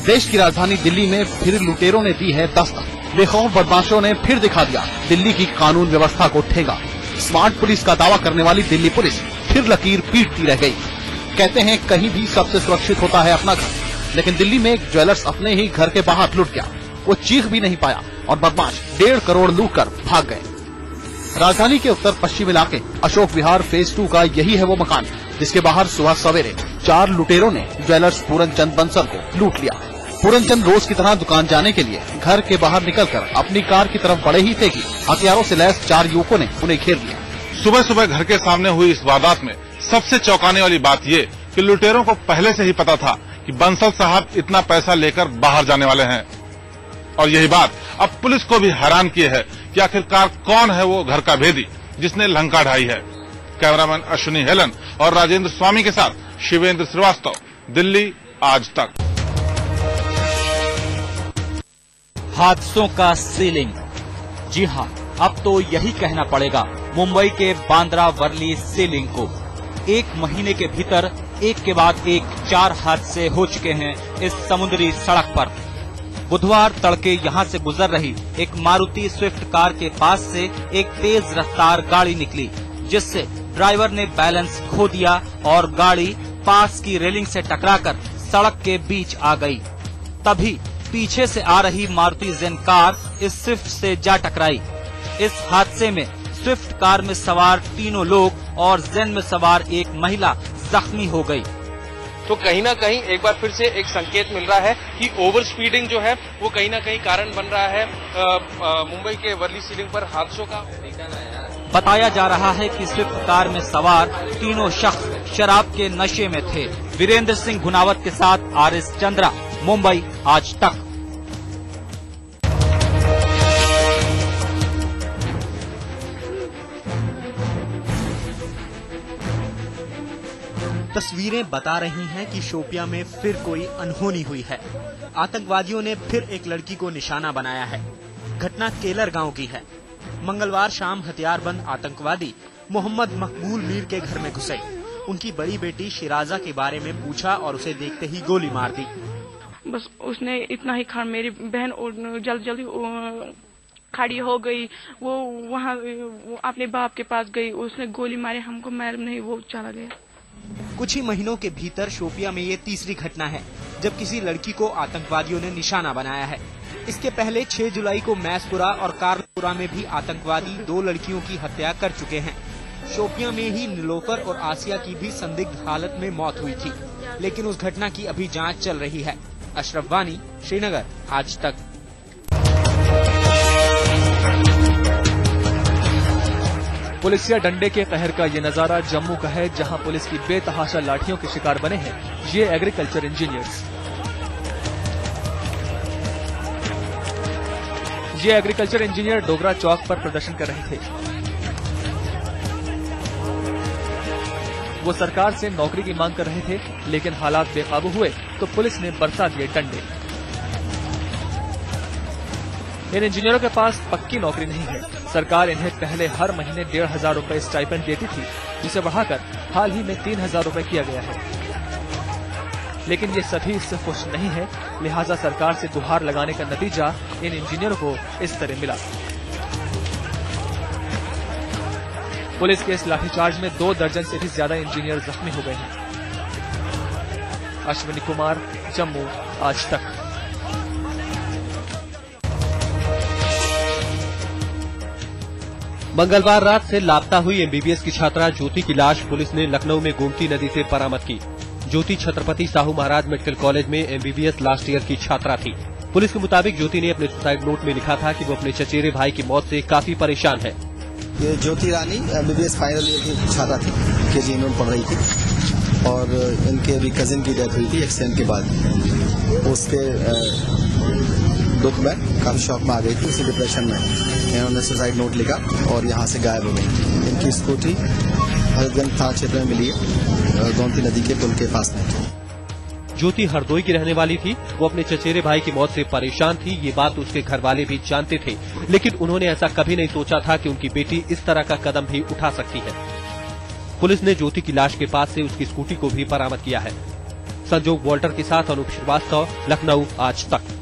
देश की राजधानी दिल्ली में फिर लुटेरों ने दी है दस्तक। बेखौफ बदमाशों ने फिर दिखा दिया दिल्ली की कानून व्यवस्था को ठेंगा। स्मार्ट पुलिस का दावा करने वाली दिल्ली पुलिस फिर लकीर पीटती रह गई। कहते हैं कहीं भी सबसे सुरक्षित होता है अपना घर, लेकिन दिल्ली में एक ज्वेलर्स अपने ही घर के बाहर लुट गया। वो चीख भी नहीं पाया और बदमाश 1.5 करोड़ लूट कर भाग गए। राजधानी के उत्तर पश्चिम इलाके अशोक विहार फेज 2 का यही है वो मकान जिसके बाहर सुबह सवेरे 4 लुटेरों ने ज्वेलर्स पूरनचंद बंसल को लूट लिया। पूरनचंद रोज की तरह दुकान जाने के लिए घर के बाहर निकलकर अपनी कार की तरफ बढ़े ही थे कि हथियारों से लैस 4 युवकों ने उन्हें घेर लिया। सुबह सुबह घर के सामने हुई इस वारदात में सबसे चौंकाने वाली बात ये कि लुटेरों को पहले से ही पता था कि बंसल साहब इतना पैसा लेकर बाहर जाने वाले हैं। और यही बात अब पुलिस को भी हैरान किए है कि आखिरकार कौन है वो घर का भेदी जिसने लंका ढाई है। कैमरामैन अश्विनी हेलन और राजेंद्र स्वामी के साथ शिवेंद्र श्रीवास्तव, दिल्ली आज तक। हादसों का सीलिंग। जी हां, अब तो यही कहना पड़ेगा मुंबई के बांद्रा वर्ली सीलिंग को। 1 महीने के भीतर एक के बाद एक 4 हादसे हो चुके हैं इस समुद्री सड़क पर। बुधवार तड़के यहां से गुजर रही एक मारुति स्विफ्ट कार के पास से एक तेज रफ्तार गाड़ी निकली, जिससे ड्राइवर ने बैलेंस खो दिया और गाड़ी पास की रेलिंग से टकराकर सड़क के बीच आ गई। तभी पीछे से आ रही मारुति जेन कार इस स्विफ्ट से जा टकराई। इस हादसे में स्विफ्ट कार में सवार 3 लोग और जेन में सवार एक महिला जख्मी हो गई। तो कहीं ना कहीं एक बार फिर से एक संकेत मिल रहा है कि ओवर स्पीडिंग जो है वो कहीं ना कहीं कारण बन रहा है मुंबई के वर्ली सीलिंग पर हादसों का। बताया जा रहा है कि स्विफ्ट कार में सवार 3 शख्स शराब के नशे में थे। वीरेंद्र सिंह गुनावत के साथ आर.एस. चंद्रा, मुंबई आज तक। तस्वीरें बता रही हैं कि शोपियां में फिर कोई अनहोनी हुई है। आतंकवादियों ने फिर एक लड़की को निशाना बनाया है। घटना केलर गांव की है। मंगलवार शाम हथियारबंद आतंकवादी मोहम्मद मकबूल मीर के घर में घुसे। उनकी बड़ी बेटी शिराजा के बारे में पूछा और उसे देखते ही गोली मार दी। बस उसने इतना ही कहा, मेरी बहन जल्दी खड़ी हो गई। वो वहाँ अपने बाप के पास गई, उसने गोली मारी, हमको मालूम नहीं, वो चला गया। कुछ ही महीनों के भीतर शोपियां में ये तीसरी घटना है जब किसी लड़की को आतंकवादियों ने निशाना बनाया है। इसके पहले 6 जुलाई को मैसपुरा और कारपुरा में भी आतंकवादी 2 लड़कियों की हत्या कर चुके हैं। शोपियां में ही नीलोफर और आसिया की भी संदिग्ध हालत में मौत हुई थी, लेकिन उस घटना की अभी जांच चल रही है। अशरफ वानी, श्रीनगर, आज तक। पुलिसिया डंडे के कहर का ये नजारा जम्मू का है, जहां पुलिस की बेतहाशा लाठियों के शिकार बने हैं ये एग्रीकल्चर इंजीनियर्स। ये एग्रीकल्चर इंजीनियर डोगरा चौक पर प्रदर्शन कर रहे थे। वो सरकार से नौकरी की मांग कर रहे थे, लेकिन हालात बेकाबू हुए तो पुलिस ने बरसा दिए डंडे। इन इंजीनियरों के पास पक्की नौकरी नहीं है। सरकार इन्हें पहले हर महीने 1,500 रुपए स्टाइपेंड देती थी, जिसे बढ़ाकर हाल ही में 3,000 रुपए किया गया है। लेकिन ये सभी इससे खुश नहीं है, लिहाजा सरकार से गुहार लगाने का नतीजा इन इंजीनियरों को इस तरह मिला। पुलिस के इस लाठीचार्ज में 2 दर्जन से भी ज्यादा इंजीनियर जख्मी हो गए हैं। अश्विनी कुमार, जम्मू, आज तक। मंगलवार रात से लापता हुई एमबीबीएस की छात्रा ज्योति की लाश पुलिस ने लखनऊ में गोमती नदी से बरामद की। ज्योति छत्रपति साहू महाराज मेडिकल कॉलेज में एमबीबीएस लास्ट ईयर की छात्रा थी। पुलिस के मुताबिक ज्योति ने अपने सुसाइड नोट में लिखा था कि वो अपने चचेरे भाई की मौत से काफी परेशान है। ये Jyoti Rani MBBS final year की छात्रा थी, केजी में पढ़ रही थी और इनके अभी कजिन की डेथ हुई थी एक्सीडेंट के बाद। उसके दुख में काफी शौक में आ गई थी, उसी डिप्रेशन में इन्होंने सुसाइड नोट लिखा और यहाँ से गायब हो गई। इनकी स्कूटी हजरतगंज थाना क्षेत्र में मिली है, गोमती नदी के पुल के पास में। ज्योति हरदोई की रहने वाली थी। वो अपने चचेरे भाई की मौत से परेशान थी। ये बात उसके घर वाले भी जानते थे, लेकिन उन्होंने ऐसा कभी नहीं सोचा था कि उनकी बेटी इस तरह का कदम भी उठा सकती है। पुलिस ने ज्योति की लाश के पास से उसकी स्कूटी को भी बरामद किया है। संजोग वॉल्टर के साथ अनूप श्रीवास्तव, लखनऊ आज तक।